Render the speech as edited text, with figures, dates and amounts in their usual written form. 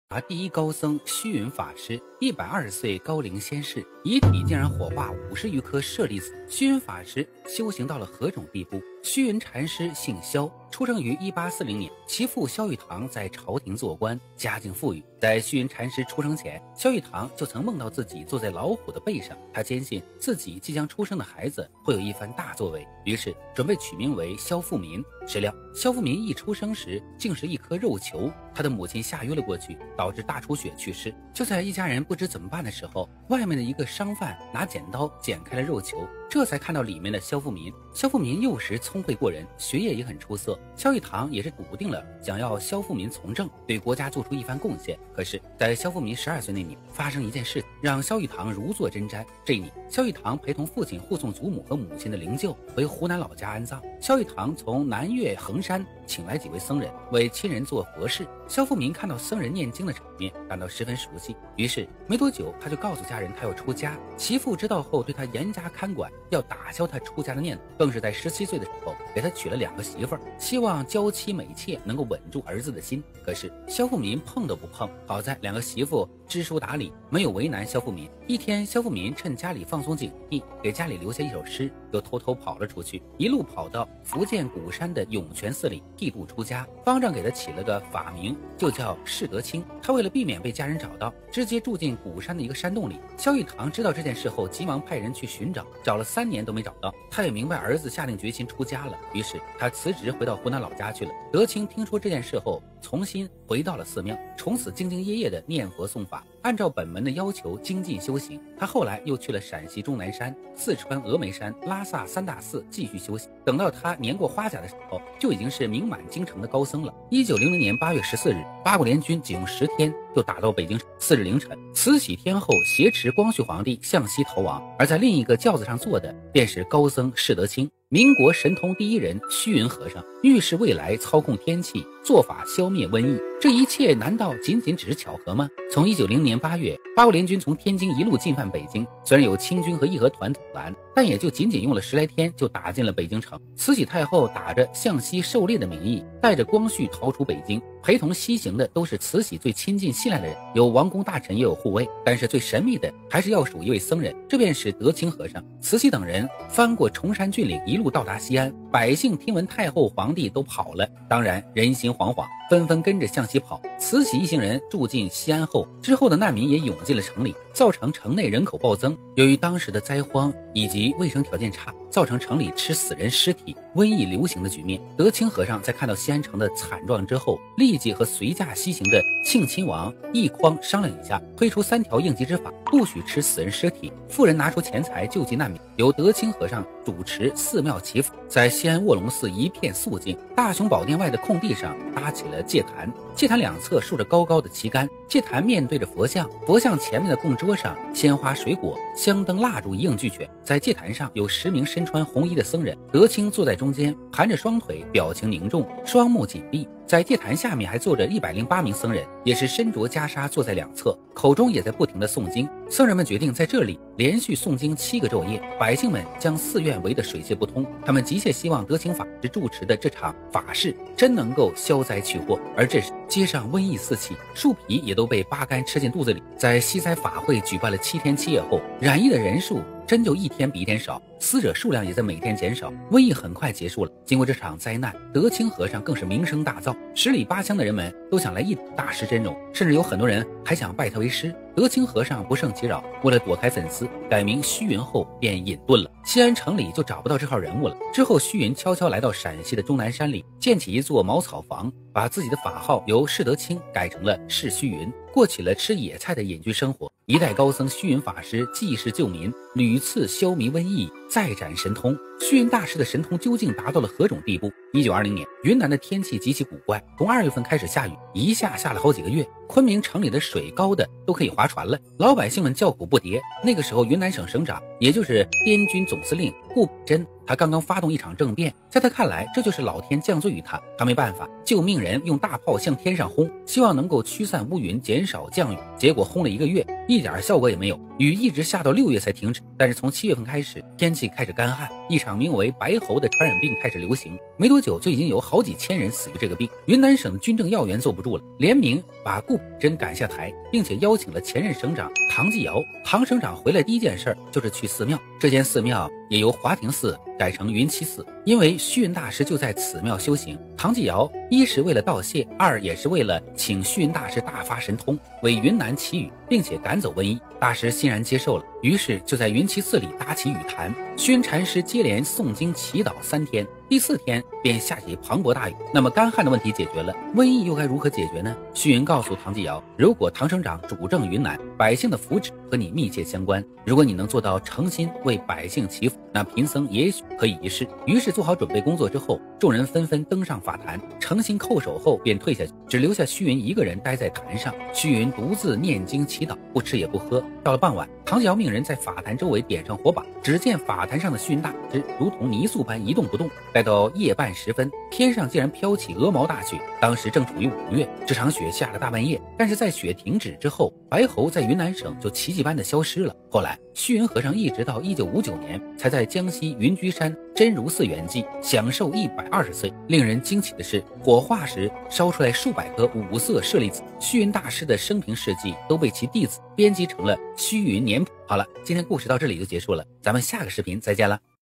第一高僧虚云法师120岁高龄仙逝，遗体竟然火化50余颗舍利子。虚云法师修行到了何种地步？虚云禅师姓萧，出生于1840年，其父萧玉堂在朝廷做官，家境富裕。在虚云禅师出生前，萧玉堂就曾梦到自己坐在老虎的背上，他坚信自己即将出生的孩子会有一番大作为，于是准备取名为萧富民。谁料萧富民一出生时竟是一颗肉球，他的母亲下约了过去，导致大出血去世。就在一家人不知怎么办的时候，外面的一个商贩拿剪刀剪开了肉球，这才看到里面的萧富民。萧富民幼时聪慧过人，学业也很出色，萧玉堂也是笃定了想要萧富民从政，对国家做出一番贡献。可是在萧富民12岁那年，发生一件事让萧玉堂如坐针毡。这一年，萧玉堂陪同父亲护送祖母和母亲的灵柩回湖南老家安葬。萧玉堂从南岳衡山请来几位僧人为亲人做佛事。萧富民看到僧人念经的场面，感到十分熟悉，于是没多久他就告诉家人他要出家。其父知道后对他严加看管，要打消他出家的念头，更是在17岁的时候给他娶了2个媳妇儿，希望娇妻美妾能够稳住儿子的心。可是萧富民碰都不碰，好在2个媳妇知书达理，没有为难萧富民。一天，萧富民趁家里放松警惕，给家里留下一首诗，又偷偷跑了出去，一路跑到福建鼓山的涌泉寺里剃度出家。方丈给他起了个法名，就叫释德清。他为了避免被家人找到，直接住进鼓山的一个山洞里。萧玉堂知道这件事后，急忙派人去寻找，找了3年都没找到。他也明白儿子下定决心出家了，于是他辞职回到湖南老家去了。德清听说这件事后，重新回到了寺庙，从此兢兢业业的念佛诵法，按照本门的要求精进修行。他后来又去了陕西终南山、四川峨眉山、拉萨3大寺继续修行。等到他年过花甲的时候，就已经是名满京城的高僧了。1900年8月14日，八国联军仅用10天就打到北京城。4日凌晨，慈禧天后挟持光绪皇帝向西逃亡，而在另一个轿子上坐的便是高僧释德清。民国神通第一人虚云和尚预示未来，操控天气，做法消灭瘟疫，这一切难道仅仅只是巧合吗？从1900年8月，八国联军从天津一路进犯北京，虽然有清军和义和团阻拦，但也就仅仅用了10来天就打进了北京城。慈禧太后打着向西狩猎的名义，带着光绪逃出北京，陪同西行的都是慈禧最亲近信赖的人，有王公大臣也有护卫，但是最神秘的还是要数一位僧人，这便是德清和尚。慈禧等人翻过崇山峻岭，一路到达西安。百姓听闻太后皇帝都跑了，当然人心惶惶，纷纷跟着向西跑。慈禧一行人住进西安后，之后的难民也涌进了城里，造成城内人口暴增。由于当时的灾荒以及卫生条件差，造成城里吃死人尸体、瘟疫流行的局面。德清和尚在看到西安城的惨状之后，立即和随驾西行的庆亲王奕匡商量一下，推出3条应急之法，不许吃死人尸体，富人拿出钱财救济难民，由德清和尚主持寺庙祈福。在西安卧龙寺一片肃静，大雄宝殿外的空地上搭起了戒坛，戒坛两侧竖着高高的旗杆，戒坛面对着佛像，佛像前面的供桌上鲜花水果、香灯蜡烛一应俱全。在戒坛上有10名身穿红衣的僧人，德清坐在中间，盘着双腿，表情凝重，双目紧闭。在戒坛下面还坐着108名僧人，也是身着袈裟，坐在两侧，口中也在不停地诵经。僧人们决定在这里连续诵经7个昼夜，百姓们将寺院围得水泄不通。他们急切希望德清法师主持的这场法事真能够消灾去祸。而这时街上瘟疫四起，树皮也都被扒干吃进肚子里。在西灾法会举办了7天7夜后，染疫的人数真就一天比一天少，死者数量也在每天减少，瘟疫很快结束了。经过这场灾难，德清和尚更是名声大噪，10里8乡的人们都想来一睹大师真容，甚至有很多人还想拜他为师。德清和尚不胜其扰，为了躲开粉丝，改名虚云后便隐遁了。西安城里就找不到这号人物了。之后虚云悄悄来到陕西的终南山里，建起一座茅草房，把自己的法号由释德清改成了释虚云，过起了吃野菜的隐居生活。一代高僧虚云法师济世救民，屡次消弭瘟疫，再展神通。虚云大师的神通究竟达到了何种地步？1920年，云南的天气极其古怪，从2月份开始下雨，一下下了好几个月，昆明城里的水高的都可以划船了，老百姓们叫苦不迭。那个时候云南省省长，也就是滇军总司令顾真，他刚刚发动一场政变，在他看来这就是老天降罪于他，他没办法，就命人用大炮向天上轰，希望能够驱散乌云，减少降雨。结果轰了1个月，一点效果也没有，雨一直下到6月才停止。但是从7月份开始，天气开始干旱，一场名为白喉的传染病开始流行，没多久就已经有好几千人死于这个病。云南省军政要员坐不住了，联名把顾不真赶下台，并且邀请了前任省长唐继尧。唐省长回来第一件事就是去寺庙，这间寺庙也由华亭寺改成云栖寺，因为虚云大师就在此庙修行。唐继尧一是为了道谢，二也是为了请虚云大师大发神通，为云南祈雨，并且赶走瘟疫。大师欣然接受了，于是就在云栖寺里搭起雨坛。虚云禅师接连诵经祈祷3天，第4天便下起磅礴大雨。那么干旱的问题解决了，瘟疫又该如何解决呢？虚云告诉唐继尧，如果唐省长主政云南，百姓的福祉和你密切相关，如果你能做到诚心为百姓祈福，那贫僧也许可以一试。于是做好准备工作之后，众人纷纷登上法坛，诚心叩首后便退下去，只留下虚云一个人待在坛上。虚云独自念经祈祷，不吃也不喝。到了傍晚，唐继尧命人在法坛周围点上火把，只见法坛上的虚云大师如同泥塑般一动不动。待到夜半时分，天上竟然飘起鹅毛大雪。当时正处于5月，这场雪下了大半夜，但是在雪停止之后，白猴在云南省就奇迹般的消失了。后来虚云和尚一直到1959年才在江西云居山真如寺圆寂，享寿120岁。令人惊奇的是，火化时烧出来数百颗5色舍利子。虚云大师的生平事迹都被其弟子编辑成了虚云年谱。好了，今天故事到这里就结束了，咱们下个视频再见了。